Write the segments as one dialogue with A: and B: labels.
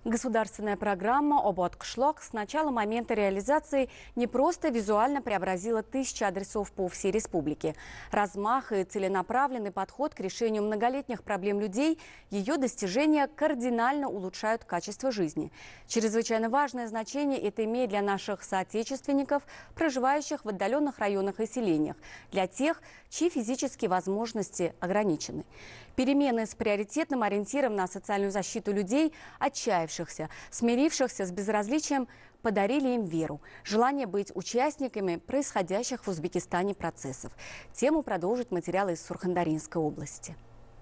A: Государственная программа «Обод Кышлок» с начала момента реализации не просто визуально преобразила тысячи адресов по всей республике. Размах и целенаправленный подход к решению многолетних проблем людей, ее достижения кардинально улучшают качество жизни. Чрезвычайно важное значение это имеет для наших соотечественников, проживающих в отдаленных районах и селениях, для тех, чьи физические возможности ограничены. Перемены с приоритетным ориентиром на социальную защиту людей, отчаявшихся, смирившихся с безразличием, подарили им веру, желание быть участниками происходящих в Узбекистане процессов. Тему продолжит материал из Сурхандаринской области.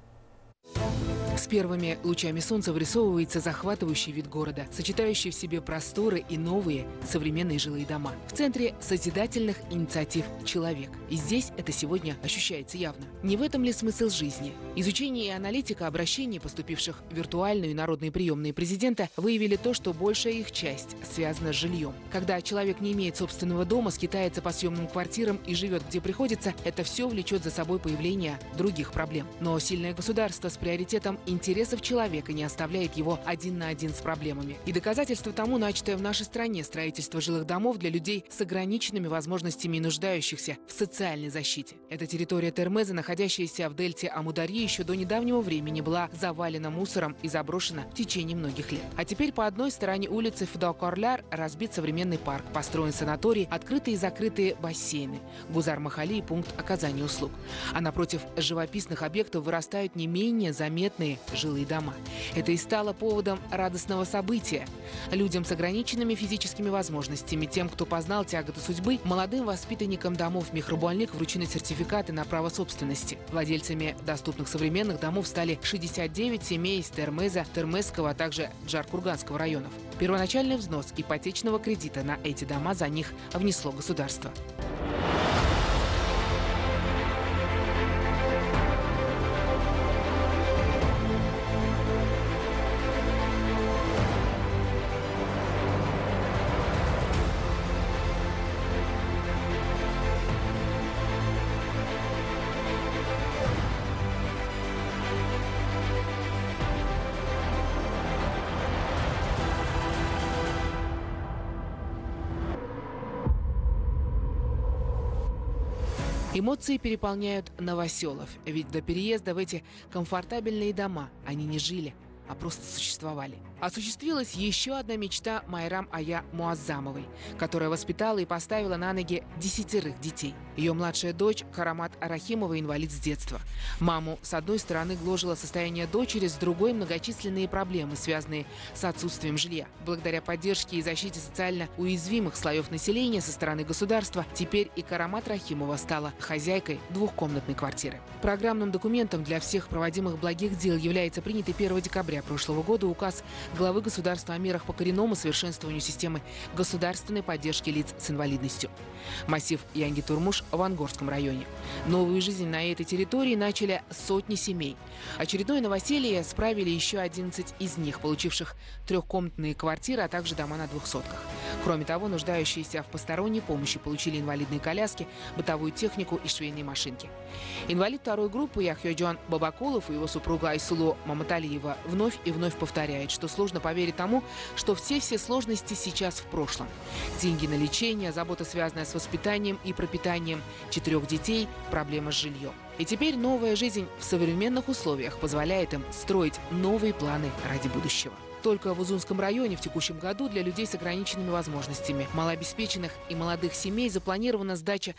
B: С первыми лучами солнца вырисовывается захватывающий вид города, сочетающий в себе просторы и новые современные жилые дома. В центре созидательных инициатив человек. И здесь это сегодня ощущается явно. Не в этом ли смысл жизни? Изучение и аналитика обращений, поступивших в виртуальную и народные приемные президента, выявили то, что большая их часть связана с жильем. Когда человек не имеет собственного дома, скитается по съемным квартирам и живет где приходится, это все влечет за собой появление других проблем. Но сильное государство с приоритетом интересов человека не оставляет его один на один с проблемами. И доказательство тому начатое в нашей стране строительство жилых домов для людей с ограниченными возможностями и нуждающихся в социальной защите. Эта территория Термеза, находящаяся в дельте Амударьи, еще до недавнего времени была завалена мусором и заброшена в течение многих лет. А теперь по одной стороне улицы Фудокорляр разбит современный парк, построен санаторий, открытые и закрытые бассейны, Гузар-Махали и пункт оказания услуг. А напротив живописных объектов вырастают не менее заметные жилые дома. Это и стало поводом радостного события. Людям с ограниченными физическими возможностями, тем, кто познал тяготы судьбы, молодым воспитанникам домов Мехрубуальник вручены сертификаты на право собственности. Владельцами доступных современных домов стали 69 семей из Термеза, Термезского, а также Джар-Курганского районов. Первоначальный взнос ипотечного кредита на эти дома за них внесло государство. Эмоции переполняют новоселов, ведь до переезда в эти комфортабельные дома они не жили, а просто существовали. Осуществилась еще одна мечта Майрам Ая Муаззамовой, которая воспитала и поставила на ноги 10 детей. Ее младшая дочь Карамат Арахимова инвалид с детства. Маму с одной стороны гложило состояние дочери, с другой многочисленные проблемы, связанные с отсутствием жилья. Благодаря поддержке и защите социально уязвимых слоев населения со стороны государства, теперь и Карамат Рахимова стала хозяйкой двухкомнатной квартиры. Программным документом для всех проводимых благих дел является принятый 1 декабря прошлого года указ главы государства о мерах по коренному совершенствованию системы государственной поддержки лиц с инвалидностью. Массив Янги-Турмуш в Ангорском районе. Новую жизнь на этой территории начали сотни семей. Очередное новоселье справили еще 11 из них, получивших трехкомнатные квартиры, а также дома на 2 сотках. Кроме того, нуждающиеся в посторонней помощи получили инвалидные коляски, бытовую технику и швейные машинки. Инвалид второй группы Яхьёджон Бабакулов и его супруга Айсулу Маматалиева вновь и вновь повторяет, что сложно поверить тому, что все сложности сейчас в прошлом. Деньги на лечение, забота, связанная с воспитанием и пропитанием 4 детей, проблема с жильем. И теперь новая жизнь в современных условиях позволяет им строить новые планы ради будущего. Только в Узунском районе в текущем году для людей с ограниченными возможностями, малообеспеченных и молодых семей запланирована сдача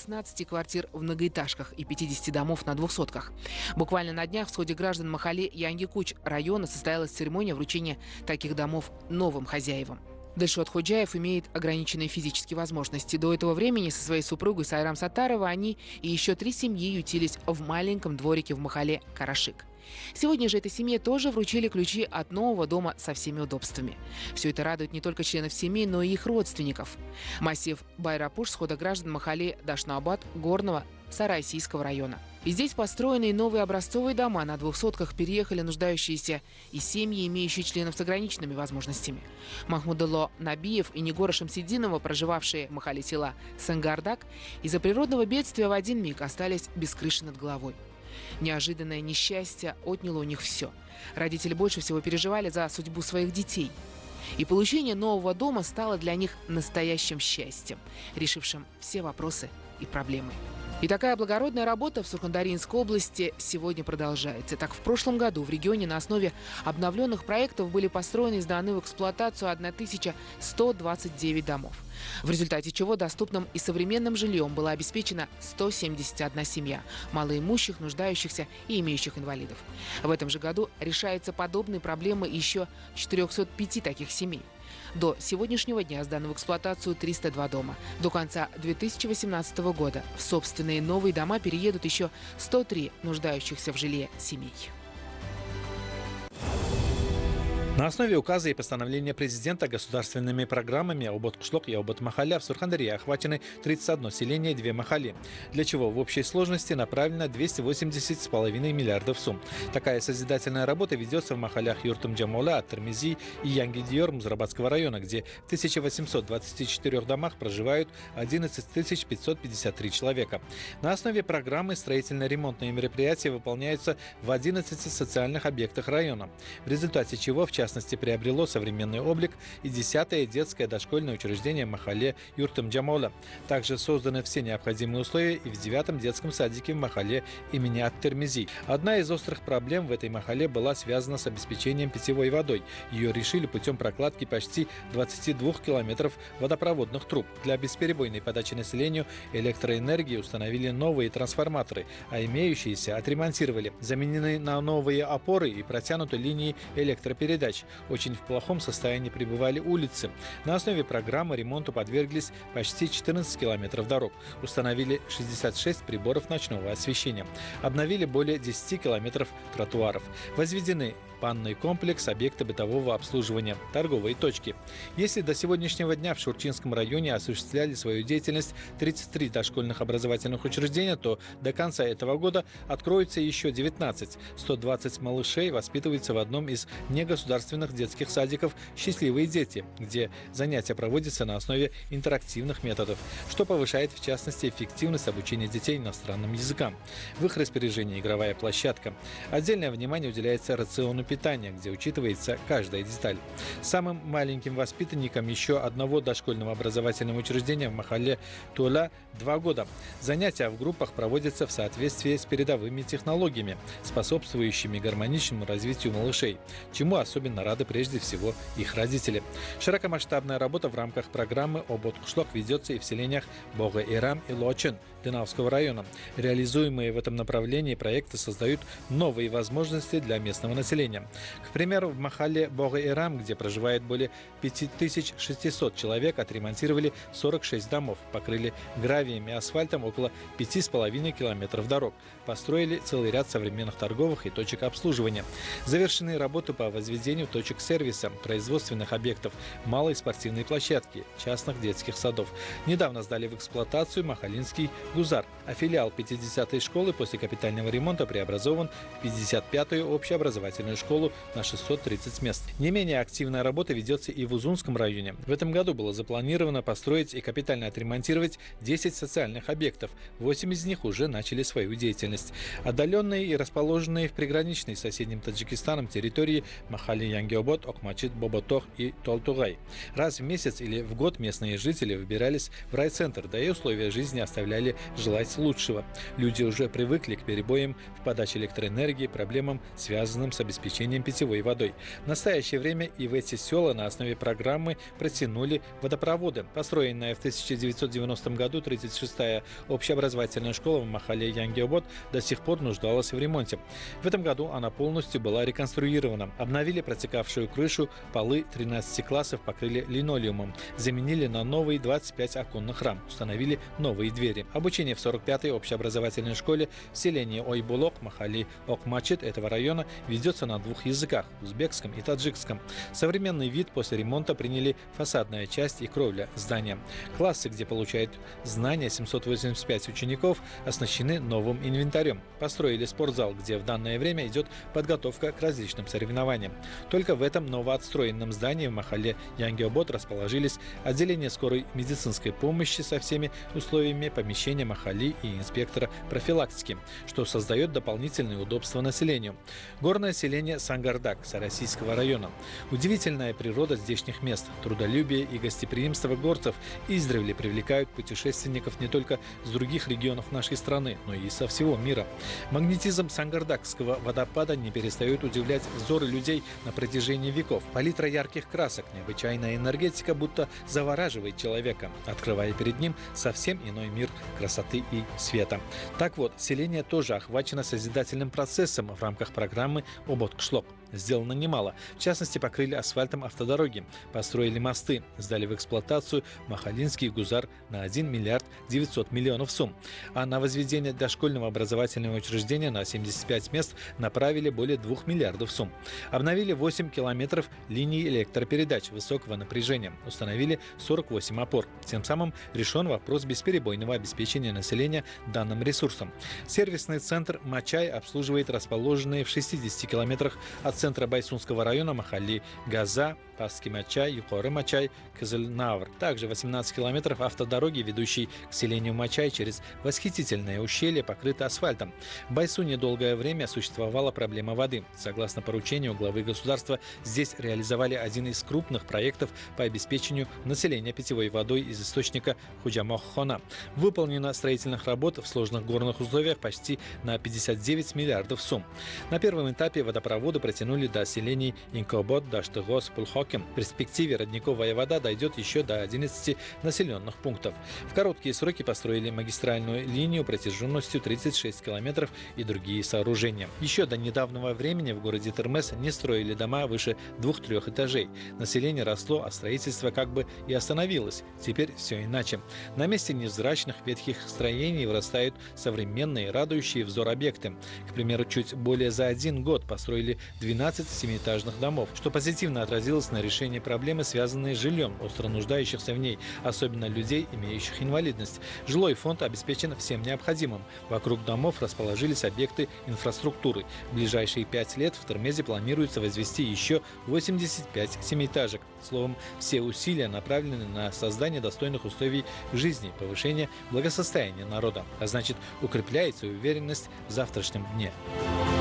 B: 16 квартир в многоэтажках и 50 домов на 2 сотках. Буквально на днях в сходе граждан Махали Янгикуч района состоялась церемония вручения таких домов новым хозяевам. Дальшот Ходжаев имеет ограниченные физические возможности. До этого времени со своей супругой Сайрам Сатарова они и еще 3 семьи ютились в маленьком дворике в Махале Карашик. Сегодня же этой семье тоже вручили ключи от нового дома со всеми удобствами. Все это радует не только членов семей, но и их родственников. Массив Байрапуш схода граждан Махали Дашнабад Горного Сарайсийского района. И здесь построенные новые образцовые дома на 2 сотках переехали нуждающиеся и семьи, имеющие членов с ограниченными возможностями. Махмудулло Набиев и Нигора Шамсидинова, проживавшие в Махале села Сангардак, из-за природного бедствия в один миг остались без крыши над головой. Неожиданное несчастье отняло у них все. Родители больше всего переживали за судьбу своих детей. И получение нового дома стало для них настоящим счастьем, решившим все вопросы и проблемы. И такая благородная работа в Сурхандарьинской области сегодня продолжается. Так, в прошлом году в регионе на основе обновленных проектов были построены и сданы в эксплуатацию 1129 домов. В результате чего доступным и современным жильем была обеспечена 171 семья малоимущих, нуждающихся и имеющих инвалидов. В этом же году решаются подобные проблемы еще 405 таких семей. До сегодняшнего дня сданы в эксплуатацию 302 дома. До конца 2018 года в собственные новые дома переедут еще 103 нуждающихся в жилье семей.
C: На основе указа и постановления президента государственными программами Обод-Кышлок и Обод-Махалля в Сурхандарье охвачены 31 селение и 2 махали, для чего в общей сложности направлено 280,5 миллиардов сумм. Такая созидательная работа ведется в махалях Юртум-Джамола, Ат-Тырмизи и Янги-Диор Музрабадского района, где в 1824 домах проживают 11 553 человека. На основе программы строительно-ремонтные мероприятия выполняются в 11 социальных объектах района, в результате чего, в частности, приобрело современный облик и 10-е детское дошкольное учреждение в махале Юртум-Джамола. Также созданы все необходимые условия и в 9-м детском садике в махале имени Ат-Тырмизи. Одна из острых проблем в этой махале была связана с обеспечением питьевой водой. Ее решили путем прокладки почти 22 километров водопроводных труб. Для бесперебойной подачи населению электроэнергии установили новые трансформаторы, а имеющиеся отремонтировали. Заменены на новые опоры и протянуты линии электропередач. Очень в плохом состоянии пребывали улицы. На основе программы ремонту подверглись почти 14 километров дорог. Установили 66 приборов ночного освещения. Обновили более 10 километров тротуаров. Возведены банный комплекс, объекты бытового обслуживания, торговые точки. Если до сегодняшнего дня в Шурчинском районе осуществляли свою деятельность 33 дошкольных образовательных учреждения, то до конца этого года откроется еще 19. 120 малышей воспитываются в одном из негосударственных детских садиков «Счастливые дети», где занятия проводятся на основе интерактивных методов, что повышает, в частности, эффективность обучения детей иностранным языкам. В их распоряжении игровая площадка. Отдельное внимание уделяется рациону питания, где учитывается каждая деталь. Самым маленьким воспитанникам еще одного дошкольного образовательного учреждения в махале Тула 2 года. Занятия в группах проводятся в соответствии с передовыми технологиями, способствующими гармоничному развитию малышей, чему особенно рады прежде всего их родители. Широкомасштабная работа в рамках программы Обод-Кышлок ведется и в селениях Бога-Ирам и Лочин Дынавского района. Реализуемые в этом направлении проекты создают новые возможности для местного населения. К примеру, в махале Бога-Ирам, где проживает более 5600 человек, отремонтировали 46 домов, покрыли гравием и асфальтом около 5,5 километров дорог, построили целый ряд современных торговых и точек обслуживания. Завершены работы по возведению точек сервиса, производственных объектов, малой спортивной площадки, частных детских садов. Недавно сдали в эксплуатацию Махалинский Гузар, а филиал 50-й школы после капитального ремонта преобразован в 55-ю общеобразовательную школу на 630 мест. Не менее активная работа ведется и в Узунском районе. В этом году было запланировано построить и капитально отремонтировать 10 социальных объектов. 8 из них уже начали свою деятельность. Отдаленные и расположенные в приграничной с соседним Таджикистаном территории махали Янгиобод, Окмачит, Боботох и Толтугай. Раз в месяц или в год местные жители выбирались в райцентр, да и условия жизни оставляли желать лучшего. Люди уже привыкли к перебоям в подаче электроэнергии, проблемам, связанным с обеспечением питьевой водой. В настоящее время и в эти села на основе программы протянули водопроводы. Построенная в 1990 году 36-я общеобразовательная школа в махале Янгиобод до сих пор нуждалась в ремонте. В этом году она полностью была реконструирована. Обновили протекавшую крышу, полы 13 классов покрыли линолеумом, заменили на новые 25 оконных рам, установили новые двери. Обучение в 45-й общеобразовательной школе в селении Ойбулок, махали Окмачит этого района ведется на 2 двух языках – узбекском и таджикском. Современный вид после ремонта приняли фасадная часть и кровля здания. Классы, где получают знания 785 учеников, оснащены новым инвентарем. Построили спортзал, где в данное время идет подготовка к различным соревнованиям. Только в этом новоотстроенном здании в Махалле Янгиобод расположились отделение скорой медицинской помощи со всеми условиями помещения Махалли и инспектора профилактики, что создает дополнительные удобства населению. Горное селение Сангардак Сарасийского района. Удивительная природа здешних мест, трудолюбие и гостеприимство горцев издревле привлекают путешественников не только с других регионов нашей страны, но и со всего мира. Магнетизм Сангардакского водопада не перестает удивлять взоры людей на протяжении веков. Палитра ярких красок, необычайная энергетика будто завораживает человека, открывая перед ним совсем иной мир красоты и света. Так вот, селение тоже охвачено созидательным процессом в рамках программы «Обод-Кышлок». Сделано немало. В частности, покрыли асфальтом автодороги, построили мосты, сдали в эксплуатацию Махалинский гузар на 1 миллиард 900 миллионов сум. А на возведение дошкольного образовательного учреждения на 75 мест направили более 2 миллиардов сум. Обновили 8 километров линий электропередач высокого напряжения. Установили 48 опор. Тем самым решен вопрос бесперебойного обеспечения населения данным ресурсом. Сервисный центр Мачай обслуживает расположенные в 60 километрах от центра Байсунского района Махалли Газа, Пасский Мачай, Юкоры Мачай, Кызылнавр. Также 18 километров автодороги, ведущей к селению Мачай через восхитительное ущелье, покрыто асфальтом. В Байсуне долгое время существовала проблема воды. Согласно поручению главы государства, здесь реализовали один из крупных проектов по обеспечению населения питьевой водой из источника Худжамоххона. Выполнено строительных работ в сложных горных условиях почти на 59 миллиардов сум. На первом этапе водопроводы протянули до селений Инкобот, Даштыгос, Пулхокем. В перспективе родниковая вода дойдет еще до 11 населенных пунктов. В короткие сроки построили магистральную линию протяженностью 36 километров и другие сооружения. Еще до недавнего времени в городе Термес не строили дома выше 2-3 этажей. Население росло, а строительство как бы и остановилось. Теперь все иначе. На месте невзрачных ветхих строений вырастают современные, радующие взор объекты. К примеру, чуть более за 1 год построили 12 семиэтажных домов, что позитивно отразилось на решении проблемы, связанные с жильем остро нуждающихся в ней, особенно людей, имеющих инвалидность. Жилой фонд обеспечен всем необходимым. Вокруг домов расположились объекты инфраструктуры. В ближайшие 5 лет в Термезе планируется возвести еще 85 семиэтажек. Словом, все усилия направлены на создание достойных условий жизни, повышение благосостояния народа, а значит, укрепляется уверенность в завтрашнем дне.